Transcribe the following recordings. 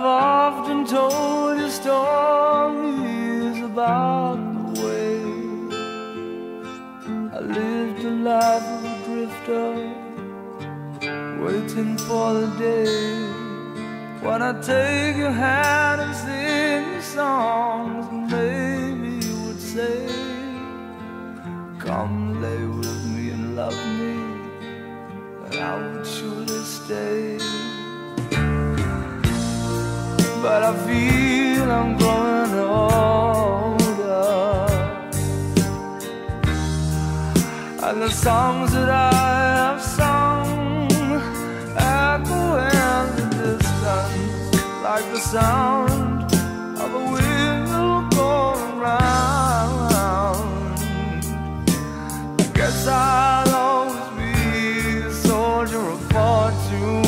I've often told you stories about the way I lived a life of a drifter, waiting for the day when I take your hand and sing you songs, and maybe you would say, come lay with me and love me, and I would surely stay. But I feel I'm growing older, and the songs that I have sung echo in the distance like the sound of a wheel going round. I guess I'll always be a soldier of fortune.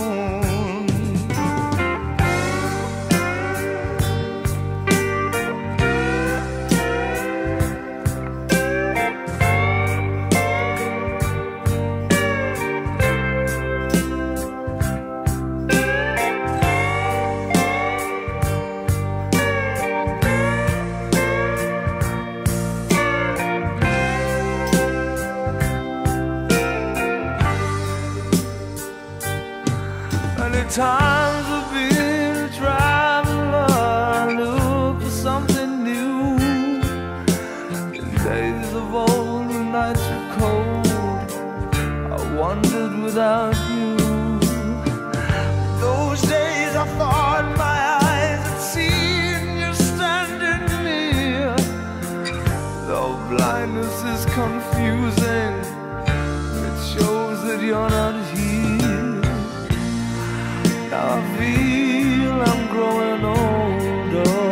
Many times I've been a traveler, look for something new. In days of old, when nights were cold, I wandered without you. Those days I thought my eyes had seen you standing near. Though blindness is confusing, it shows that you're not here. Now I feel I'm growing older,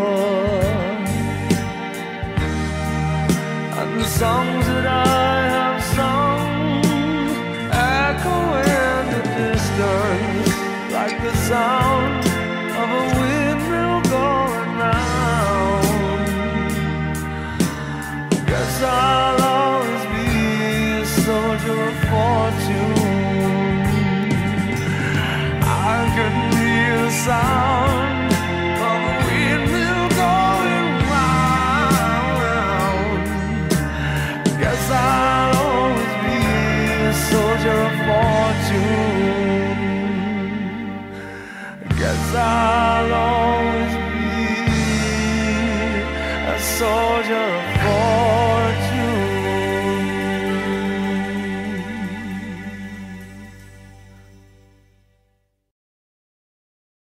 and the songs that I have sung echo in the distance like the sound of a windmill going round. Guess I'll always be a soldier of fortune. I could hear the sound of a windmill going round. Guess I'll always be a soldier of fortune. Guess I'll always be a soldier of fortune.